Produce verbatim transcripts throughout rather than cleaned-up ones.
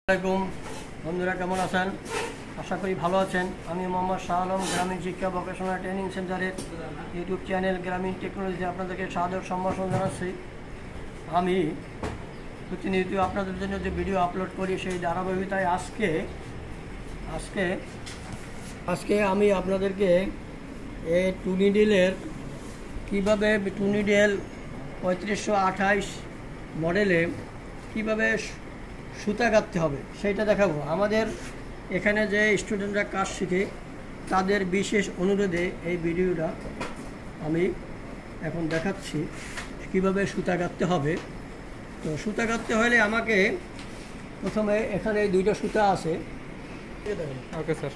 আসসালামু আলাইকুম বন্ধুরা, কেমন আছেন? আশা করি ভালো আছেন। আমি মোহাম্মদ শাহ আলম, গ্রামীণ শিক্ষা ভোকেশনাল ট্রেনিং সেন্টারের ইউটিউব চ্যানেল গ্রামীণ টেকনোলজি আপনাদেরকে সাদর সম্ভাষণ জানাচ্ছি। আমি প্রতিনিয়ত আপনাদের জন্য যে ভিডিও আপলোড করি সেই ধারাবাহিকতায় আজকে আজকে আজকে আমি আপনাদেরকে এই টুনিডেলের কীভাবে টুনিডেল পঁয়ত্রিশশো আঠাইশ মডেলে কীভাবে সুতা কাটতে হবে সেইটা দেখাবো। আমাদের এখানে যে স্টুডেন্টরা কাজ শিখে তাদের বিশেষ অনুরোধে এই ভিডিওটা আমি এখন দেখাচ্ছি কিভাবে সুতা কাটতে হবে। তো সুতা কাটতে হলে আমাকে প্রথমে এখানে দুইটা সুতা আছে। Okay sir.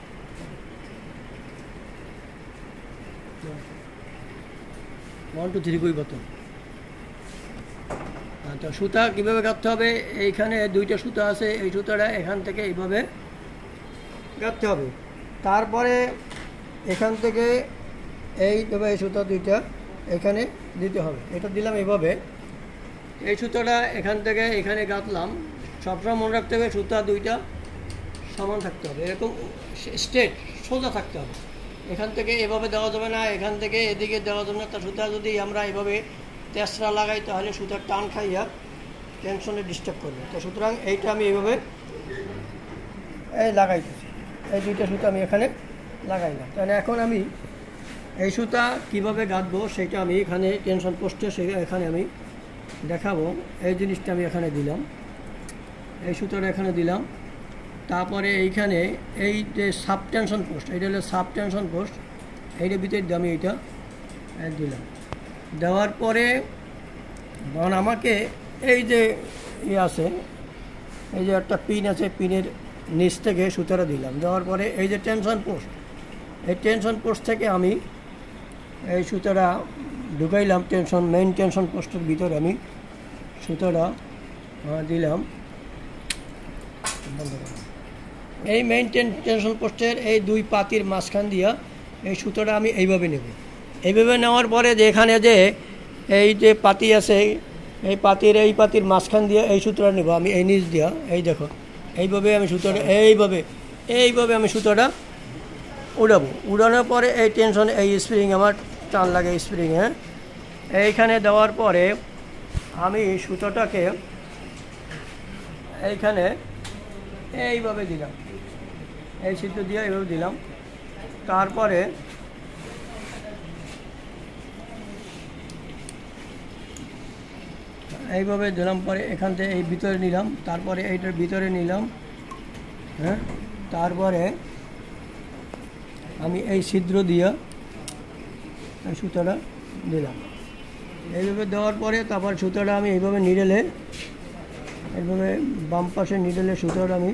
One two three কই কত? তো সুতা কীভাবে কাটতে হবে, এইখানে দুইটা সুতা আছে, এই সুতাটা এখান থেকে এইভাবে কাটতে হবে। তারপরে এখান থেকে এইভাবে এই সুতা দুইটা এখানে দিতে হবে। এটা দিলাম এইভাবে, এই সুতাটা এখান থেকে এখানে গাঁথলাম। সবসময় মনে রাখতে হবে সুতা দুইটা সমান থাকতে হবে, এরকম স্ট্রেট সোজা থাকতে হবে। এখান থেকে এভাবে দেওয়া যাবে না, এখান থেকে এদিকে দেওয়া যাবে না। তা সুতা যদি আমরা এভাবে তেসরা লাগাই তাহলে সুতার টান খাইয়া টেনশনে ডিস্টার্ব করবে। তো সুতরাং এইটা আমি এইভাবে এই লাগাইতেছি, এই দুইটা সুতা আমি এখানে লাগাইলাম। তাহলে এখন আমি এই সুতা কীভাবে গাঁথবো সেটা আমি এখানে টেনশন পোস্টে সে এখানে আমি দেখাবো। এই জিনিসটা আমি এখানে দিলাম, এই সুতাটা এখানে দিলাম। তারপরে এইখানে এই যে সাব টেনশন পোস্ট, এইটা হলো সাব টেনশন পোস্ট, এইটার ভিতরে আমি এইটা দিলাম। দেওয়ার পরে ধরুন আমাকে এই যে ই আছে, এই যে একটা পিন আছে, পিনের নিচ থেকে সুতাটা দিলাম। দেওয়ার পরে এই যে টেনশন পোস্ট, এই টেনশন পোস্ট থেকে আমি এই সুতাটা ঢুকাইলাম টেনশন মেইন টেনশন পোস্টের ভিতরে আমি সুতাটা দিলাম। এই মেইন টেনশন পোস্টের এই দুই পাতির মাঝখান দিয়া এই সুতাটা আমি এইভাবে নেব। এইভাবে নেওয়ার পরে যে এখানে যে এই যে পাতি আছে, এই পাতির এই পাতির মাঝখান দিয়ে এই সুতোটা নেব আমি, এই নিচ দিয়া এই দেখো এইভাবে আমি সুতোটা এইভাবে এইভাবে আমি সুতোটা উড়াবো। উড়ানোর পরে এই টেনশন এই স্প্রিং আমার টান লাগে স্প্রিং, হ্যাঁ, এইখানে দেওয়ার পরে আমি সুতোটাকে এইখানে এইভাবে দিলাম, এই সুতো দিয়ে এইভাবে দিলাম। তারপরে এইভাবে দিলাম, পরে এখান থেকে এই ভিতরে নিলাম, তারপরে এইটার ভিতরে নিলাম, হ্যাঁ, তারপরে আমি এই ছিদ্র দিয়ে এই সুতোটা দিলাম। এইভাবে দেওয়ার পরে তারপর সুতোটা আমি এইভাবে নিডেলে এইভাবে বাম পাশে নিডেলে সুতোটা আমি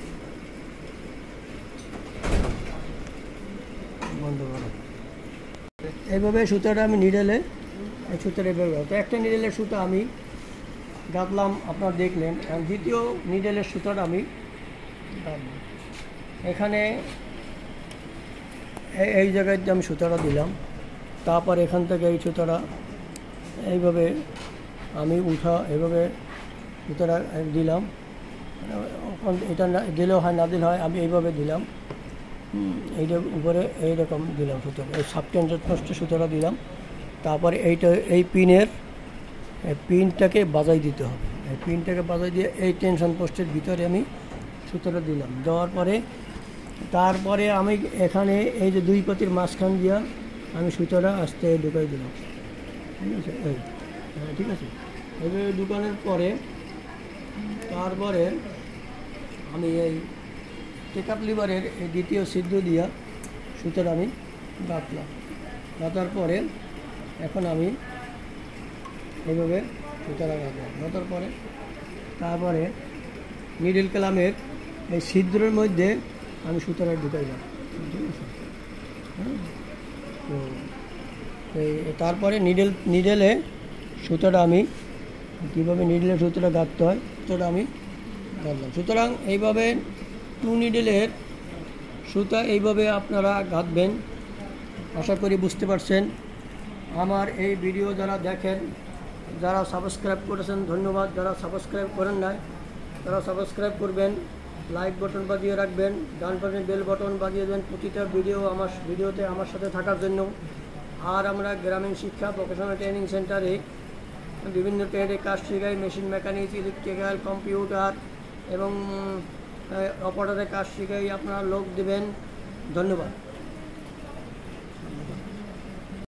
বন্ধ করব। এইভাবে সুতোটা আমি নিডেলে এই সুতোটা এইভাবে, তো একটা নিডেলের সুতো আমি গাঁথলাম, আপনারা দেখলেন। দ্বিতীয় নিডেলের সুতোটা আমি গাঁথলাম এখানে এই জায়গায় আমি সুতোটা দিলাম। তারপর এখান থেকে এই সুতোটা এইভাবে আমি উঠা এইভাবে সুতোটা দিলাম। এটা না দিলেও হয়, না দিলে হয়, আমি এইভাবে দিলাম। এইটার উপরে এইরকম দিলাম সুতো, এই সাব টেনশন পোস্টে সুতোটা দিলাম। তারপরে এইটা এই পিনের পিনটাকে বাজাই দিতে হবে, এই পিনটাকে বাজাই দিয়ে এই টেনশন পোস্টের ভিতরে আমি সুতোটা দিলাম। দেওয়ার পরে তারপরে আমি এখানে এই যে দুই পাতির মাঝখান দিয়া আমি সুতোটা আস্তে ঢুকাই দিলাম, ঠিক আছে। এই হ্যাঁ, ঠিক আছে। এইভাবে ঢুকানোর পরে তারপরে আমি এই টেকআপ লিভারের এই দ্বিতীয় ছিদ্র দিয়া সুতোটা আমি গাঁথলাম। গাঁথার পরে এখন আমি এইভাবে সুতোটা গাঁথলাম। গাঁথার পরে তারপরে নিডেল ক্যালামের এই ছিদ্রের মধ্যে আমি সুতোটা ঢুকাইলাম, ঠিক আছে। হ্যাঁ, তো এই তারপরে নিডেল নিডেলে সুতোটা আমি কীভাবে নিডেলের সুতোটা গাঁথতে হয় সুতোটা আমি গাঁথলাম। সুতরাং এইভাবে টু নিডেলের সুতা এইভাবে আপনারা গাঁথবেন। আশা করি বুঝতে পারছেন। আমার এই ভিডিও যারা দেখেন, যারা সাবস্ক্রাইব করেছেন ধন্যবাদ, যারা সাবস্ক্রাইব করেন নাই তারা সাবস্ক্রাইব করবেন। লাইক বাটন বাজিয়ে রাখবেন, ডান পাশে বেল বাটন বাজিয়ে দেবেন প্রতিটা ভিডিও আমার ভিডিওতে আমার সাথে থাকার জন্য। আর আমরা গ্রামীণ শিক্ষা ভোকেশনাল ট্রেনিং সেন্টারে বিভিন্ন ট্রেডে কাজ শেখাই, মেশিন মেকানিক্স, ইলেকট্রিক্যাল, কম্পিউটার এবং অপারেটরের কাজ শেখাই। আপনারা লোক দেবেন। ধন্যবাদ।